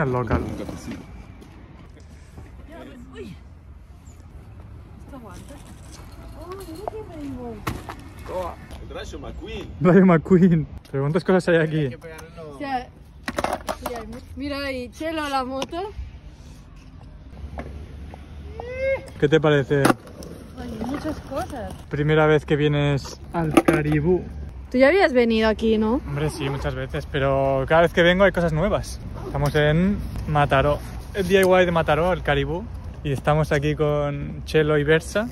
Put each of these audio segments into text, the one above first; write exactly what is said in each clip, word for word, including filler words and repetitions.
local. Uy. Esto aguanta. Oh, mira qué rainbow. Oh, el Rayo McQueen. Rayo McQueen. Pero ¿cuántas cosas hay aquí? O sea, sí, hay mu- mira ahí, Chelo, la moto. ¿Qué te parece? Hay muchas cosas. Primera vez que vienes al Caribú. Tú ya habías venido aquí, ¿no? Hombre, sí, muchas veces, pero cada vez que vengo hay cosas nuevas. Estamos en Mataró, el D I Y de Mataró, el Caribú. Y estamos aquí con Chelo y Versa.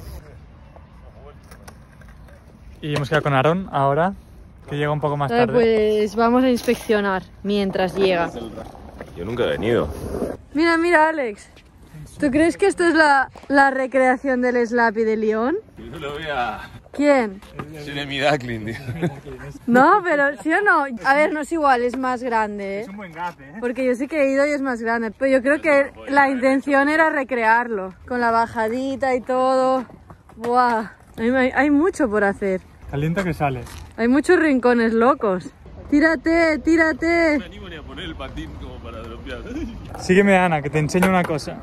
Y hemos quedado con Aarón ahora, que llega un poco más Vale, tarde. pues vamos a inspeccionar mientras llega. Yo nunca he venido. Mira, mira, Alex. ¿Tú crees que esto es la, la recreación del Slappy de León? Yo lo voy a... ¿Quién? Jeremy Ducklin, tío. No, pero ¿sí o no? A ver, no es igual, es más grande, ¿eh? Es un buen gap, ¿eh? Porque yo sí que he ido y es más grande. Pero yo creo que la intención era recrearlo. Con la bajadita y todo. Buah. Hay, hay- hay mucho por hacer. Calienta que sale. Hay muchos rincones locos. Tírate, tírate. Me animo ni a poner el patín como para dropear. Sígueme, Ana, que te enseño una cosa.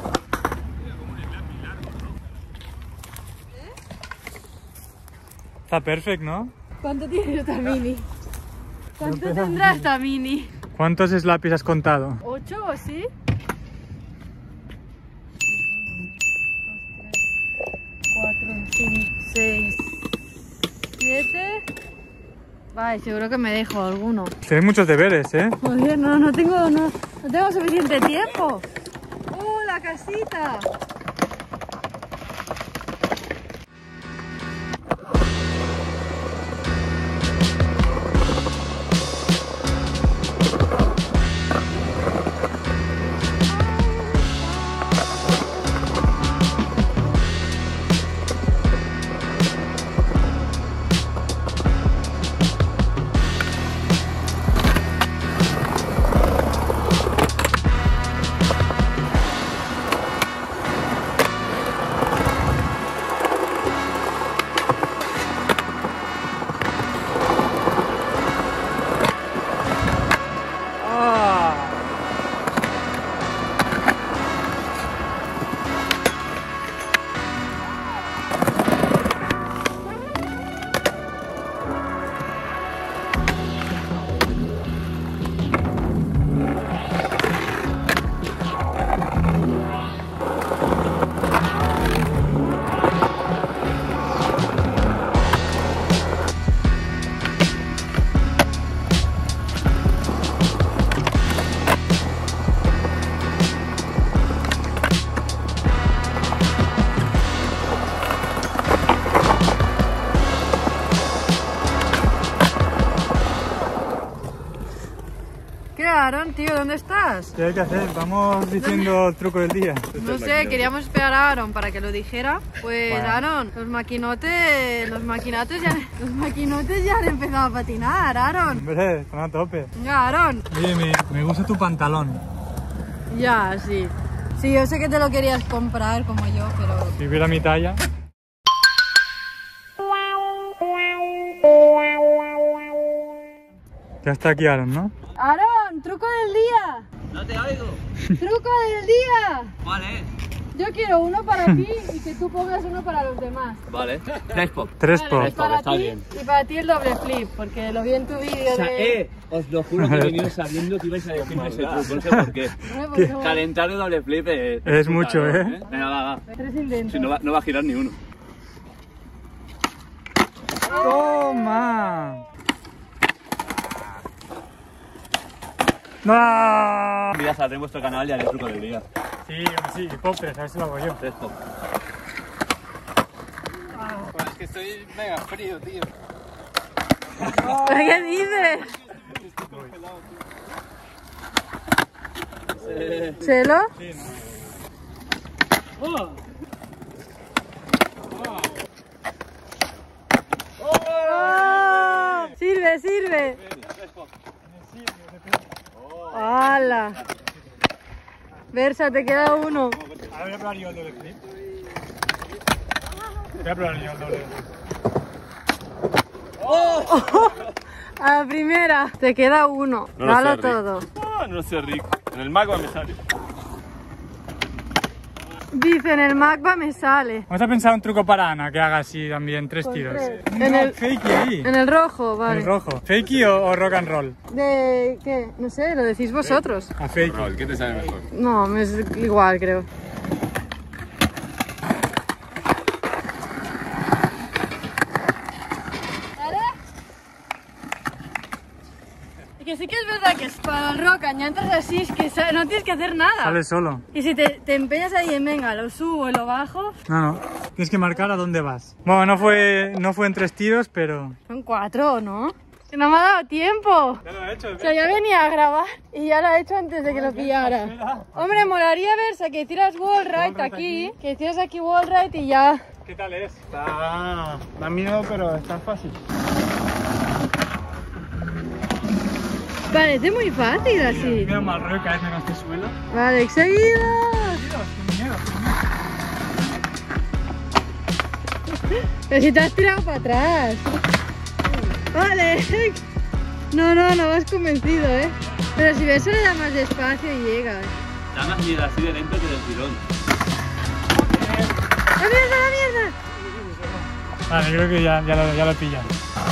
Está perfecto, ¿no? ¿Cuánto tiene esta mini? ¿Cuánto tendrá esta mini? ¿Cuántos slappies has contado? ¿Ocho o sí? Cuatro, cinco, seis, siete. Vale, seguro que me dejo alguno. Tienes muchos deberes, ¿eh? Joder, no, no tengo, no, no tengo suficiente tiempo. ¡Oh, la casita! ¿Qué, Aaron, tío? ¿Dónde estás? ¿Qué hay que hacer? Vamos diciendo el truco del día. No sé, queríamos esperar a Aaron para que lo dijera. Pues Bueno. Aaron, los maquinotes, los maquinotes ya, los maquinotes ya han empezado a patinar, Aaron. Hombre, están a tope. Venga, Aaron. Oye, me, me gusta tu pantalón. Ya, sí. Sí, yo sé que te lo querías comprar como yo, pero... Si hubiera mi talla. Ya está aquí Aaron, ¿no? Aaron, truco del día. No te oigo. Truco del día. Vale. Yo quiero uno para ti y que tú pongas uno para los demás. Vale. Tres pop. Tres Vale, pop. y para está ti, bien. y para ti el doble flip, porque lo vi en tu vídeo O sea, de... eh, os lo juro que he venido sabiendo que ibais a decirme ese truco, no sé por qué. Bueno, pues, como Calentar el doble flip es... Es mucho, puta, ¿eh? Venga, va, va. Tres intentos. Si no va, no va a girar ni uno. ¡Toma! ¡No! Ya saldré en vuestro canal y haré el truco del día. Sí, sí, pop tres, a ver si lo hago yo. Tres pop. Es que estoy mega frío, tío. ¿Qué dices? ¿Chelo? Sí, no. ¡Oh! Sirve, sirve. ¡Hala! Versa, te queda uno. Ahora voy a probar yo el doble flip. Voy a probar yo el doble flip. A la primera, te queda uno. No lo Dalo sé, Rick. todo. Ah, no sé, rico. En el Magma me sale. Dice, en el Magma me sale. Vamos a pensar un truco para Ana, que haga así también, tres Con tiros. tres. Un En el- fakey ahí. En el rojo, En vale. el rojo. ¿Fakey o, o rock and roll? ¿De qué? No sé, lo decís vosotros. A fakey. Rol, ¿qué te sale mejor? No, me es igual, creo. Y que sí que es verdad que es para el rock, ya entras así, es que sa- no tienes que hacer nada. Sale solo. Y si te, te empeñas ahí en venga, lo subo y lo bajo, No, no. Tienes que marcar a dónde vas. Bueno, no fue, no fue en tres tiros, pero... son cuatro, ¿no? Que no me ha dado tiempo. Ya lo he hecho. O sea, ya venía a grabar y ya lo he hecho antes de que lo pillara. Hombre, molaría verse que hicieras wall ride aquí, que hicieras aquí wall ride y ya. ¿Qué tal es? Está... da miedo, pero está fácil. Parece muy fácil así. Miedo mal rollo caerme en este suelo. Vale, seguido. Dios, qué miedo, qué miedo. Pero si te has tirado para atrás. Vale. No, no, no vas convencido, ¿eh? Pero si ves, se le da más despacio y llegas. Da más miedo así de lento que del tirón. ¡La mierda, la mierda! Vale, creo que ya, ya, lo, ya lo he pillado.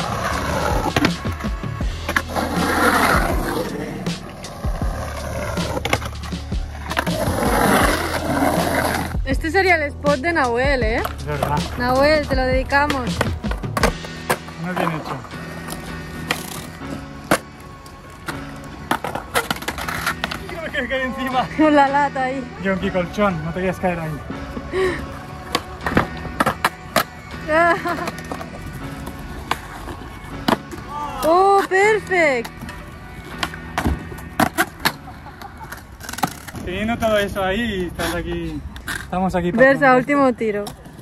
Este sería el spot de Nahuel, ¿eh? Es verdad. Nahuel, te lo dedicamos. Muy bien hecho. Creo que cae encima. Con la lata ahí. Yonki colchón, no te quieras caer ahí. ¡Oh, perfecto! Teniendo todo eso ahí y estás aquí. Estamos aquí para. Versa, último tiro.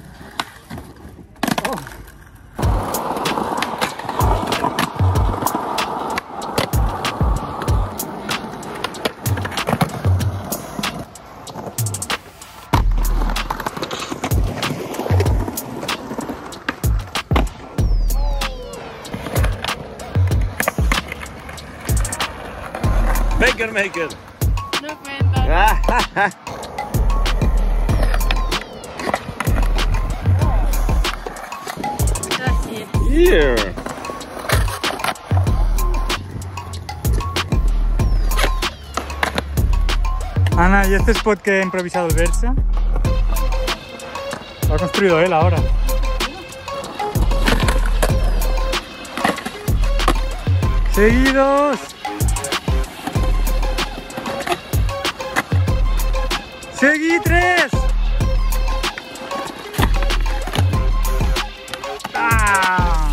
Maker, maker. No cuenta. Así. Yeah. Ana, ¿y este spot que ha improvisado Versa? Lo ha construido él ahora. Seguidos. Seguí tres. ¡Ah!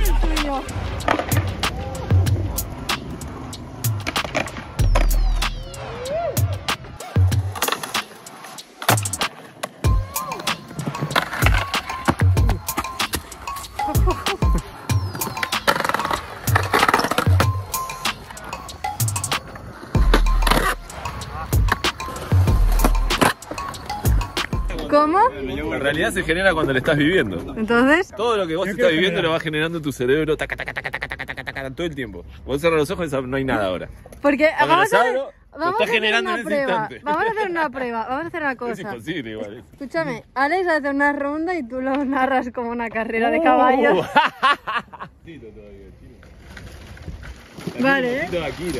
¿Cómo? En realidad se genera cuando lo estás viviendo. Entonces, Todo lo que vos Yo estás creo que viviendo mira. lo va generando tu cerebro taca, taca, taca, taca, taca, taca, taca, todo el tiempo. Vos cerrás los ojos y no hay nada ahora. porque Cuando vamos lo a hacer, abro, lo vamos está a hacer generando una en ese prueba. instante. Vamos a hacer una prueba. Vamos a hacer una Es cosa. imposible igual. eso. Escúchame, Alex hace una ronda y tú lo narras como una carrera Uh. de caballos. Tito todavía, chico. Vale, Un ¿eh? poquito de Akira.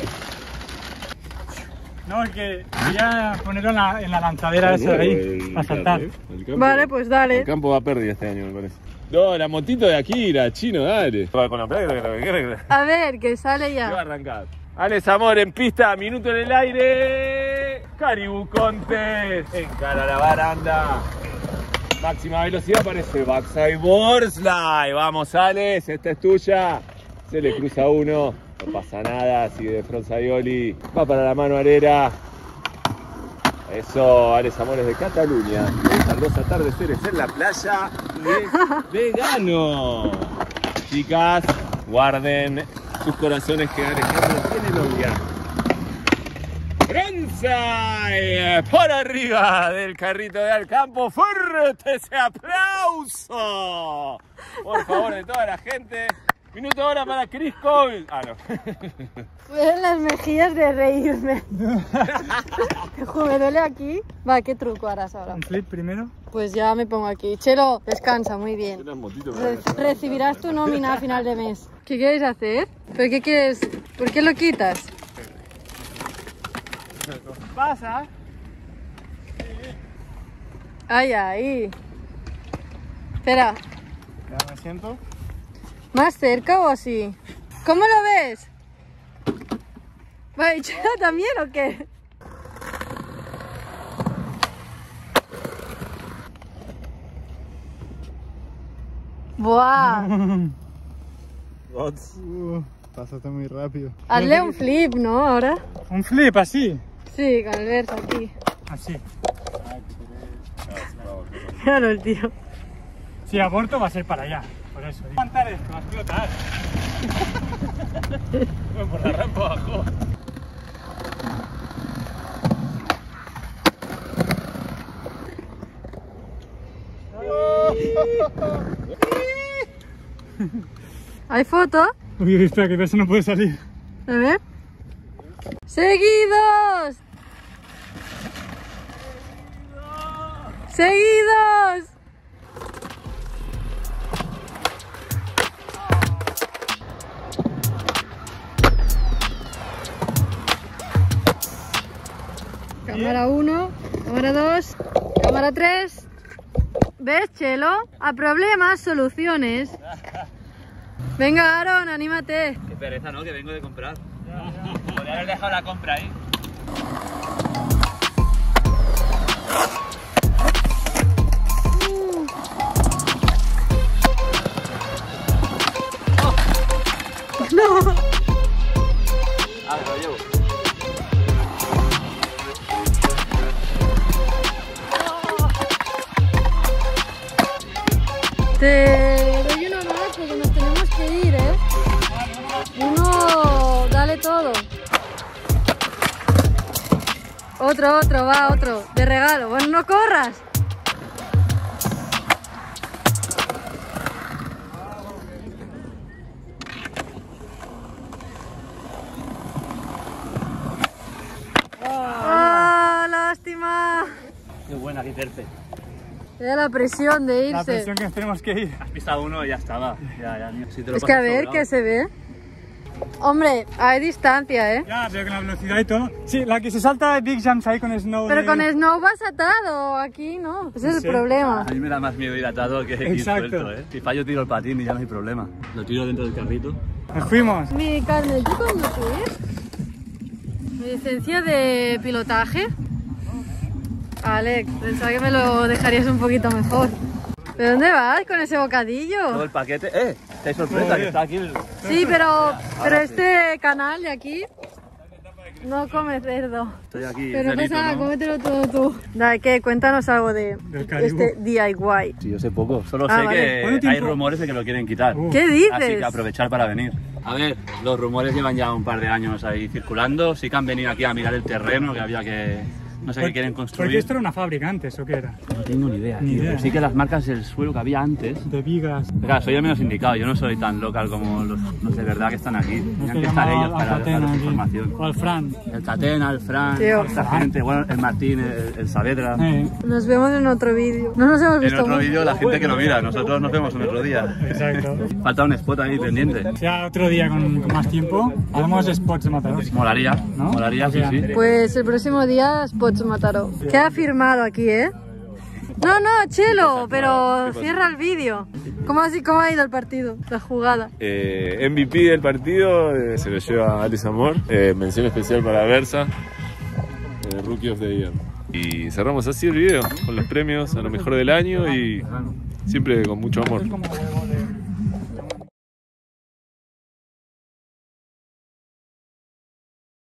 No, es que quería ponerlo en la, en la lanzadera esa de ahí, El para saltar. campo, ¿eh? El campo- Vale, pues dale. El campo va a pérdida este año, me parece. No, la motito de Akira, chino, dale. Va con la placa, que lo que quiere. A ver, que sale ¿Qué va a ya. arrancar? Alex Amor en pista, minuto en el aire. Caribou Contest. Encara la baranda. Máxima velocidad parece backside board slide. Vamos, Alex, esta es tuya. Se le cruza uno. No pasa nada, sigue de frontside ollie. Va para la mano arera. Eso, Alex Amores de Cataluña. Están dos atardeceres en la playa de vegano. Chicas, guarden sus corazones que Alejandro tiene novia. Frontside por arriba del carrito de Alcampo. ¡Fuerte ese aplauso! Por favor, de toda la gente. Minuto ahora para Chris Cole. Ah, no. Fueron las mejillas de reírme. Me duele aquí. Va, ¿qué truco harás ahora? Un flip primero. Pues ya me pongo aquí. Chelo, descansa, muy bien. Re recibirás tu nómina a final de mes. ¿Qué quieres hacer? ¿Pero qué quieres? ¿Por qué lo quitas? Pasa. Ay, ay. Espera, Ya me siento. ¿más cerca o así? ¿Cómo lo ves? Vale, ¿Chelo también o qué? ¡Buah! Uh, pasaste muy rápido. Hazle un flip, ¿no? Ahora. Un flip así. Sí, con el verso aquí. Así. Claro, el tío. Si aborto va a ser para allá. Por eso. Aguantar esto, va a explotar. Por la rampa abajo. ¿Hay foto? Uy, espera, que eso no puede salir. A ver. ¡Seguidos! ¡Seguidos! Cámara uno, cámara dos, cámara tres. ¿Ves, Chelo? A problemas, soluciones. Venga, Aaron, anímate. Qué pereza, ¿no? Que vengo de comprar. Podría haber dejado la compra ahí. No. Ah, lo llevo. Te doy uno más porque nos tenemos que ir, ¿eh? Uno, dale todo. Otro, otro, va, otro, de regalo. Bueno, no corras. ¡Ah, lástima! Qué buena, qué terce. Era la presión de La irse. presión que nos tenemos que ir. Has pisado uno y ya estaba. Ya, ya, ni- si te lo Es que a pasas ver, sobrado. ¿qué se ve? Hombre, hay distancia, ¿eh? Ya, pero con la velocidad y todo. Sí, la que se salta de Big Jumps ahí con Snow. Pero de- con Snow vas atado, aquí no. Ese es el Sí. problema. A mí me da más miedo ir atado que ir Exacto. suelto, ¿eh? Si fallo tiro el patín y ya no hay problema. Lo tiro dentro del carrito. Nos fuimos. Mi carnet de conducir, mi licencia de pilotaje. Alex, pensaba que me lo dejarías un poquito mejor. ¿De dónde vas con ese Todo bocadillo? el paquete. ¡Eh! ¡Qué sorpresa! Joder. Que está aquí el... Sí, pero, pero sí. este canal de aquí no come cerdo. Estoy aquí. Pero no cenito, pasa nada, ¿no? cómetelo todo tú. Dale, ¿qué? Cuéntanos algo de Del Caribú. este D I Y. Sí, yo sé poco. Solo Ah, sé vale. que ¿Cuánto hay tiempo? rumores de que lo quieren quitar. Uh. ¿Qué Así dices? que aprovechar para venir. A ver, los rumores llevan ya un par de años ahí circulando. Sí que han venido aquí a mirar el terreno, que había que... No sé qué quieren construir. Porque esto era una fábrica antes, ¿o qué era? No tengo ni idea, Ni tío. idea. Pero sí que las marcas del suelo que había antes... De vigas. Claro, soy el menos indicado. Yo no soy tan local como los, los de verdad que están aquí. Tenían que estar llamaba ellos para al Catena daros aquí. información. O al Fran. El Catena, el Fran, Tío. esta gente, bueno, el Martín, el, el Saavedra. Eh, Nos vemos en otro vídeo. No nos hemos En visto otro mucho. vídeo la gente que lo mira, nosotros nos vemos en otro día. exacto. Falta un spot ahí pendiente. Ya otro día con, con más tiempo, haremos spots de Mataró. Molaría, ¿No? molaría, sí, sí. Pues el próximo día Spots Mataró. Queda firmado aquí, ¿eh? No, no, Chelo, pero cierra el vídeo. ¿Cómo, así, ¿Cómo ha ido el partido? La jugada. Eh, M V P del partido eh, se lo lleva Alice Amor. Eh, mención especial para Versa, eh, Rookie of the Year. Y cerramos así el video con los premios a lo mejor del año y siempre con mucho amor. Es como huevo de